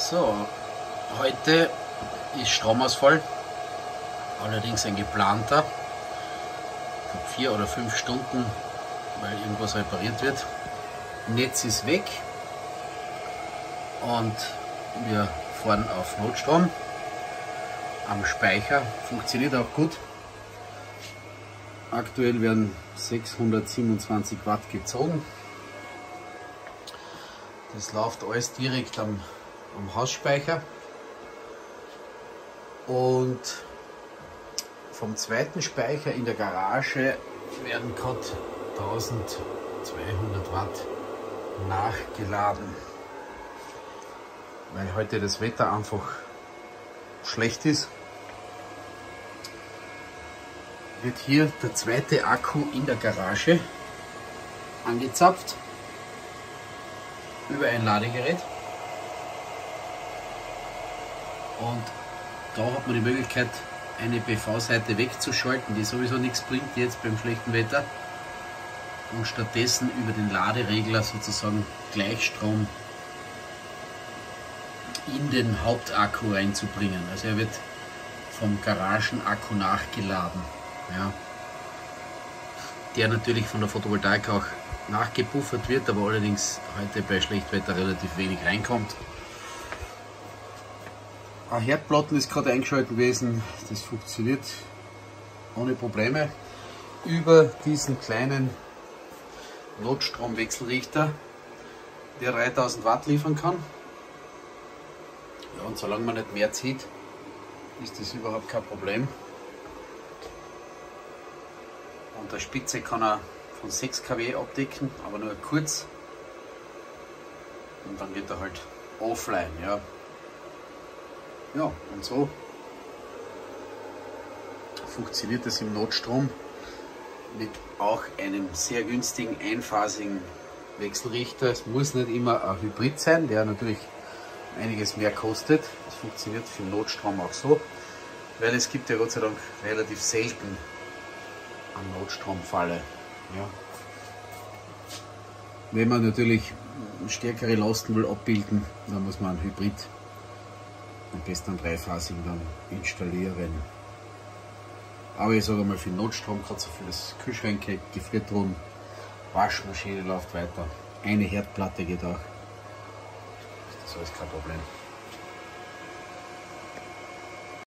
So, heute ist Stromausfall, allerdings ein geplanter, vor 4 oder 5 Stunden, weil irgendwas repariert wird. Netz ist weg und wir fahren auf Notstrom. Am Speicher funktioniert auch gut. Aktuell werden 627 Watt gezogen. Das läuft alles direkt am Hausspeicher. Und vom zweiten Speicher in der Garage werden gerade 1200 Watt nachgeladen. Weil heute das Wetter einfach schlecht ist, wird hier der zweite Akku in der Garage angezapft über ein Ladegerät, und da hat man die Möglichkeit, eine PV-Seite wegzuschalten, die sowieso nichts bringt jetzt beim schlechten Wetter, und stattdessen über den Laderegler sozusagen Gleichstrom in den Hauptakku reinzubringen. Also er wird vom Garagenakku nachgeladen, ja, der natürlich von der Photovoltaik auch nachgepuffert wird, aber allerdings heute bei Schlechtwetter relativ wenig reinkommt. Ein Herdplatten ist gerade eingeschaltet gewesen, das funktioniert ohne Probleme über diesen kleinen Notstromwechselrichter, der 3000 Watt liefern kann. Ja, und solange man nicht mehr zieht, ist das überhaupt kein Problem. Und der Spitze kann er von 6 kW abdecken, aber nur kurz. Und dann geht er halt offline. Ja, ja, und so funktioniert das im Notstrom mit auch einem sehr günstigen, einphasigen Wechselrichter. Es muss nicht immer ein Hybrid sein, der natürlich einiges mehr kostet. Das funktioniert für den Notstrom auch so, weil es gibt ja Gott sei Dank relativ selten einen Notstromfalle. Ja. Wenn man natürlich stärkere Lasten will abbilden, dann muss man einen Hybrid, am besten einen dreiphasigen, dann installieren. Aber ich sage mal, für den Notstrom, gerade so für das Kühlschränke, Gefriertruhen, Waschmaschine läuft weiter. Eine Herdplatte geht auch. Das ist alles kein Problem.